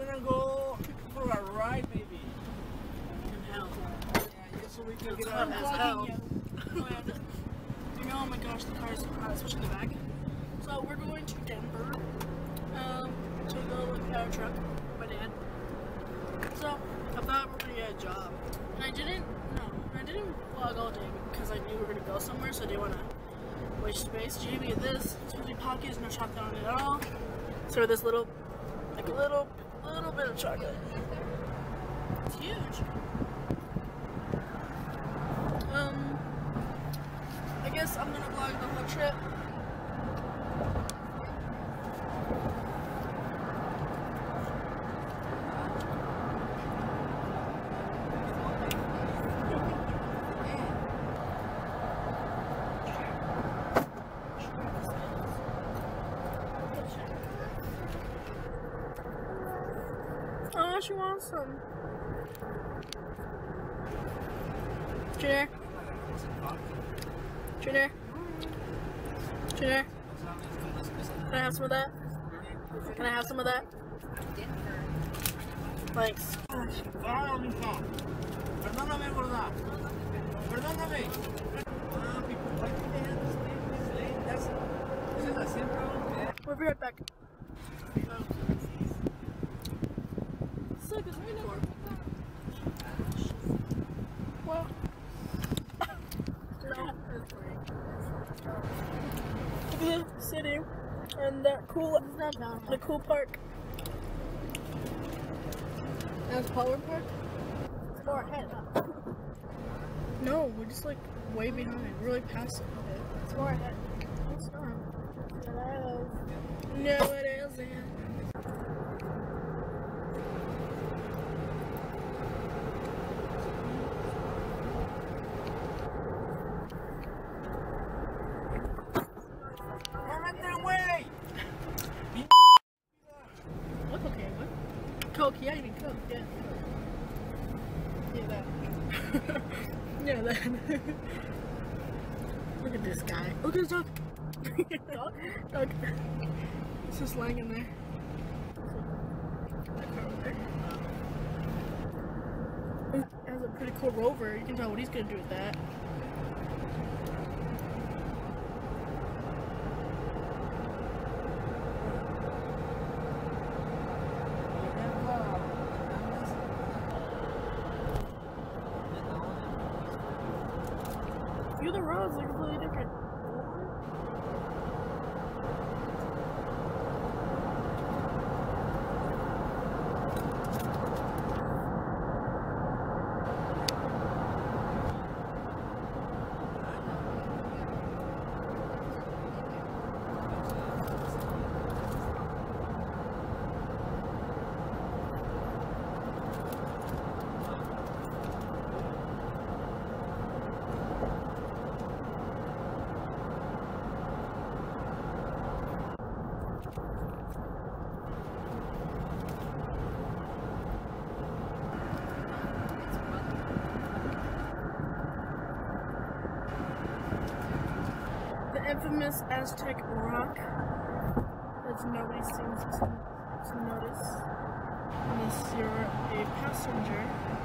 gonna go for a ride, maybe. In hell. Yeah, just so we can get out of As hell. hell. Oh my gosh, the car's especially in the back. So we're going to Denver to go look at our truck, my dad. So I thought we were gonna get a job, and I didn't vlog all day because I knew we were gonna go somewhere, so I didn't want to waste space. Jamie, this it's really pockets, no chocolate on it at all. So this little, like a little bit of chocolate. It's huge. I guess I'm gonna vlog the whole trip. Oh, she wants some. Junior. Junior. Junior. Can I have some of that? Can I have some of that? Thanks. Perdóname, gorda. Perdóname. Why did they have to stay this late? This is a simple. We'll be right back. Suck is right now. Well. Look at the city and that cool, the cool park. That's Power Park? It's far ahead, huh? No, we're just like way behind. We're like past it. It's far ahead. It's not. No, it isn't. What cocaine? What? Coke, yeah, you mean Coke, yeah. Yeah, that. Yeah, that. Look at this guy. Look at his dog. Dog? Dog. It's just lying in there. It has a pretty cool rover. You can tell what he's gonna do with that. View the roads, they're completely different. Infamous Aztec rock that nobody seems to notice unless you're a passenger.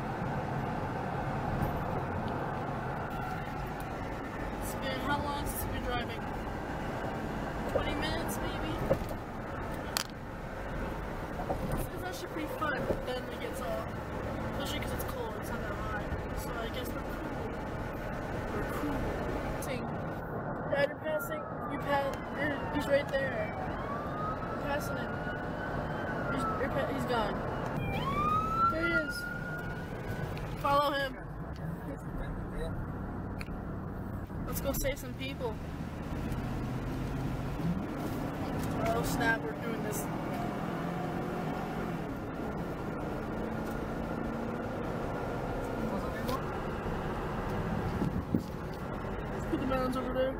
It's been, how long since you've been driving? 20 minutes maybe? It's actually pretty fun, but then it gets all, especially because it's cold, it's not that hot. So I guess we're cool. Dad, you're passing. He's right there. You're passing him. He's gone. There he is. Follow him. Let's go save some people. Oh snap, we're doing this. Put the mountains over there.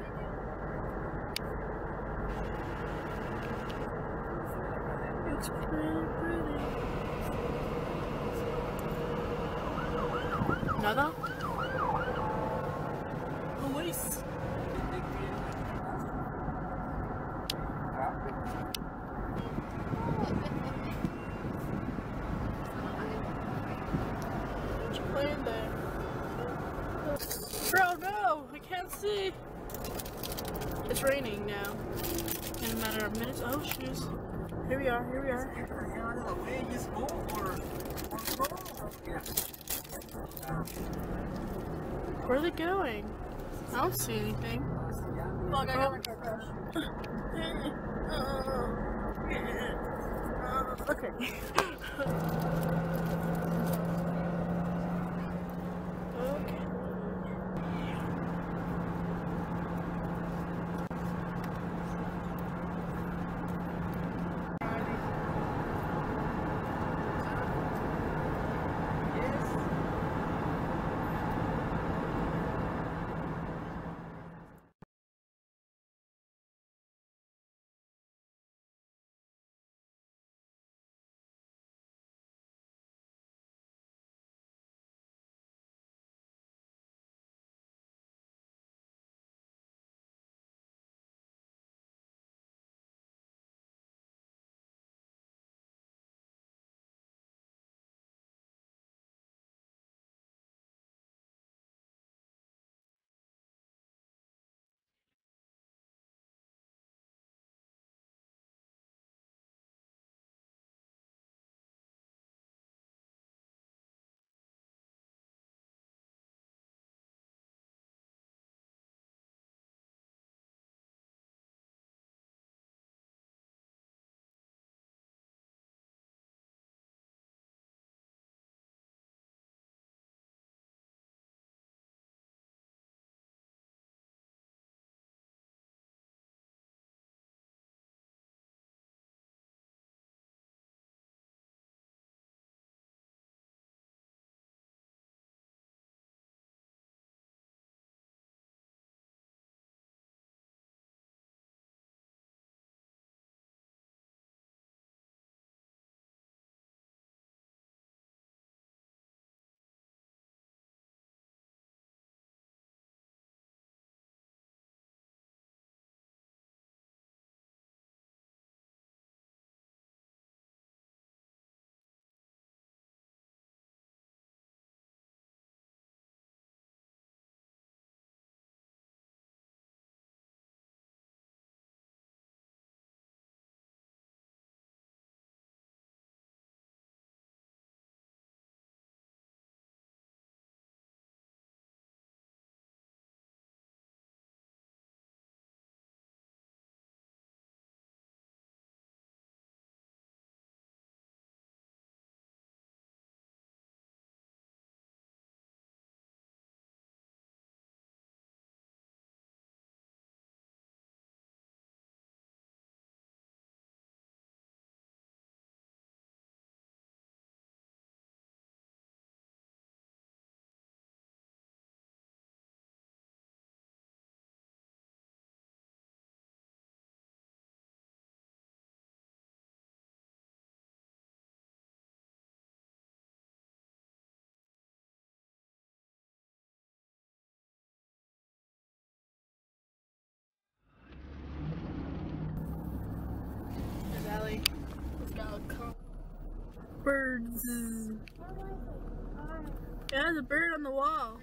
It's pretty. Nada? Luis. can't see. It's raining now. In a matter of minutes. Oh, shoes. Here we are. Here we are. Get your hair out of the way. Just go or go. Yeah. Where are they going? I don't see anything. Fuck, I got my car crashed. Okay. Okay. Valley. It's got a birds. Yeah, there's a bird on the wall.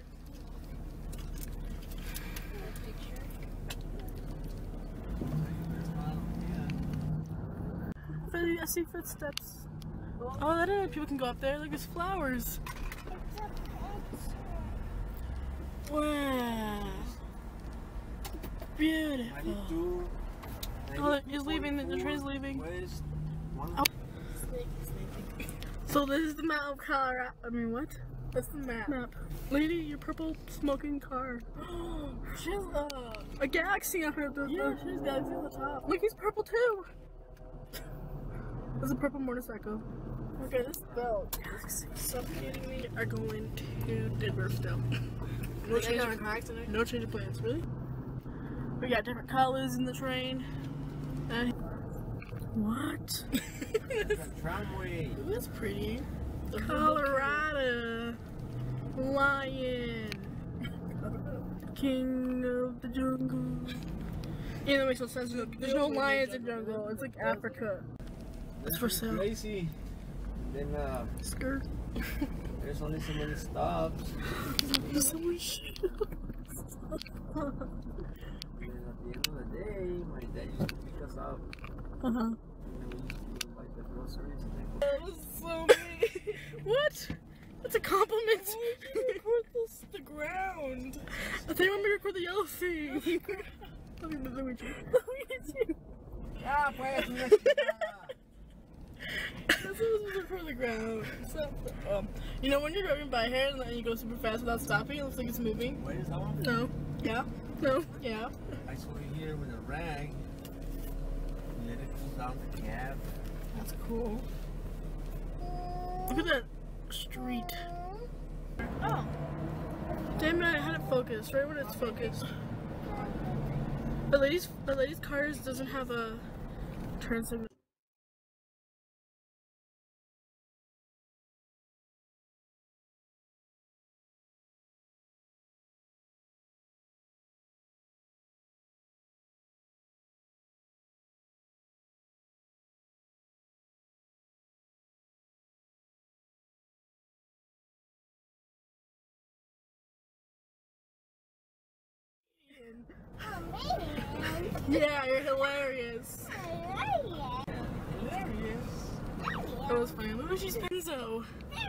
I see footsteps. Oh, that is. People can go up there. Look, there's flowers. Wow. Beautiful. Oh, he's leaving. The train's leaving. Oh. So this is the map of Colorado. I mean, what? That's the map. Lady, your purple smoking car. She has a galaxy on her. Yeah, she has a galaxy on the top. Look, he's purple too. There's a purple motorcycle. Okay, this belt is suffocating me. Are going to Denver still. No change of plans, really? We got different colors in the train. And what? Tramway. That's pretty. Colorado lion, king of the jungle. Yeah, that makes no sense. There's no lions in the jungle. It's like Africa. It's for sale. Crazy. Then Skirt. there's only so many stops. There's so much. And at the end of the day, my dad used to pick us up. Uh-huh. And then we used to buy the groceries and then go. That was so mean. What? That's a compliment. Record the ground. I think I'm gonna record the yellow thing. Let me Ah, pues, una chingada. That's what was record the ground. So, you know when you're driving by here and then you go super fast without stopping, it looks like it's moving? Wait, is that one? No. Yeah. No. Yeah. I saw it here with a rag. You let it cool down the cab. That's cool. Look at that street. Oh. Damn it, I had it focused right when it's focused. The lady's cars doesn't have a turn signal. Yeah, you're hilarious. Hilarious. That was funny. Look, she's Benzo.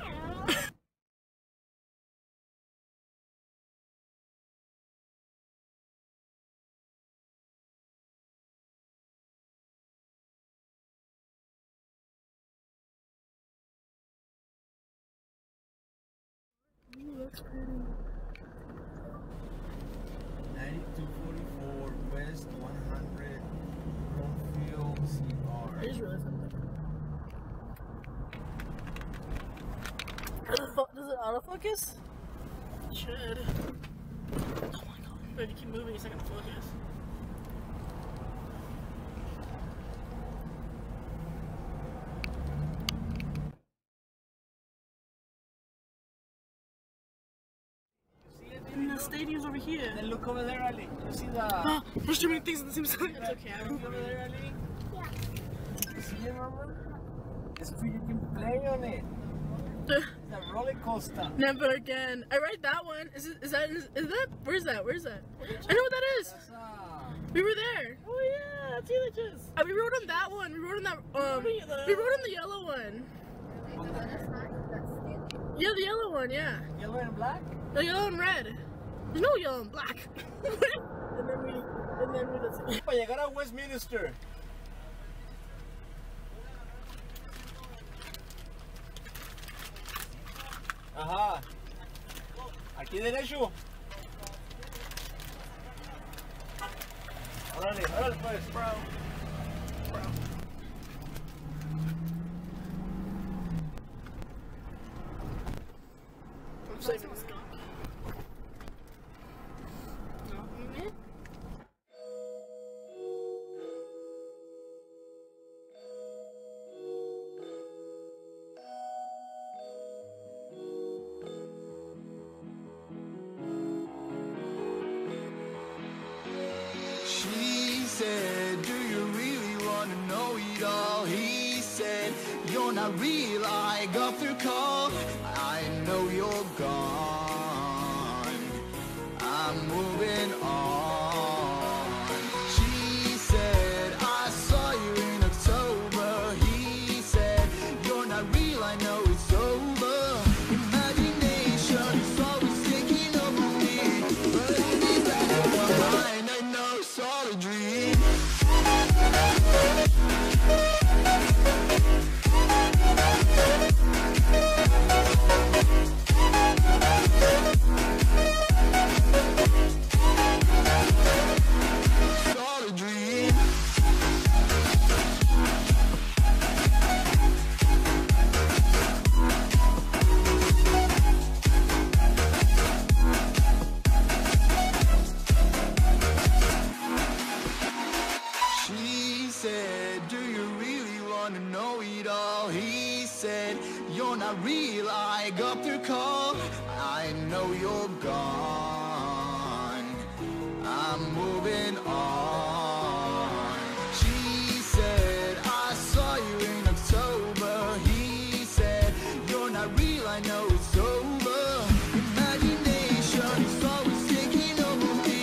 Ooh, that's pretty. 9244 West 100 Broomfield CR. I just realized something. Does it autofocus? It should. Oh my god. But if you keep moving, it's not gonna focus. And the stadium's over here. Then look over there, Ali. You see the... Oh, there's too many things at the same time. It's okay. Look over there, Ali. Yeah. You see it, Mama? It's so you can play on it. It's a roller coaster. Never again. I ride that one. Is that? Where's that? Where's that? I know what that is. That's We were there. Oh yeah, that's Helix's. We rode on that one. We rode on that. We rode on the yellow one. Yeah, the yellow one. Yeah. yellow and black? The yellow and red. There's no yellow and black. And then we Para llegar a Westminster. Ajá. Aquí derecho. Órale, órale pues, bro. I'm saving this gun. She said, do you really want to know it all? He said, you're not real, I got the call. I know you're gone, I'm moving on. She said, I saw you in October. He said, you're not real, I know it's over. Imagination is always taking over me, but in the back of my mind I know it's all a dream. It's all a dream. She said, do you really want to know it all? He said, you're not real, I got the call. I know you're gone, I'm moving on. She said, I saw you in October. He said, you're not real, I know it's over. Imagination is always taking over me,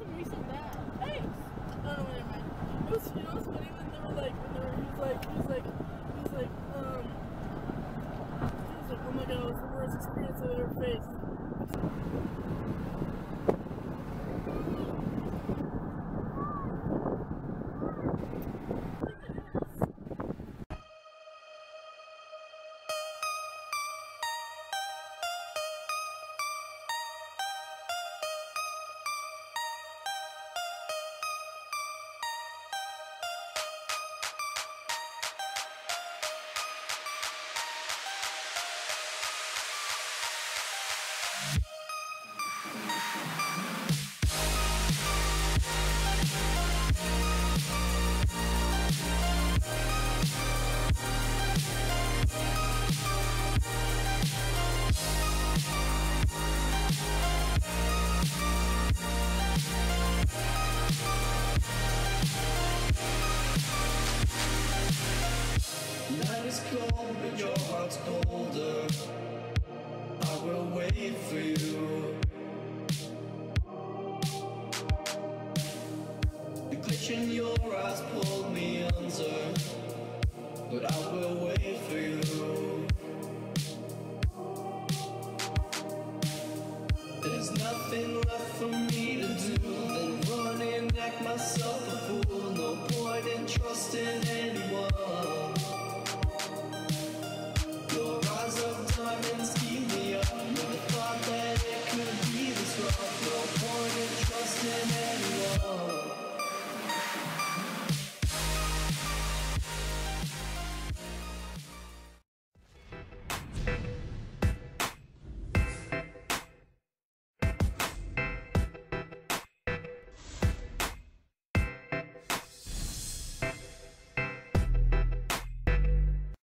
when we said that. Thanks. Oh, no, never mind. It was, you know what's funny when they were like, he was like, oh my god, it was the worst experience I've ever faced.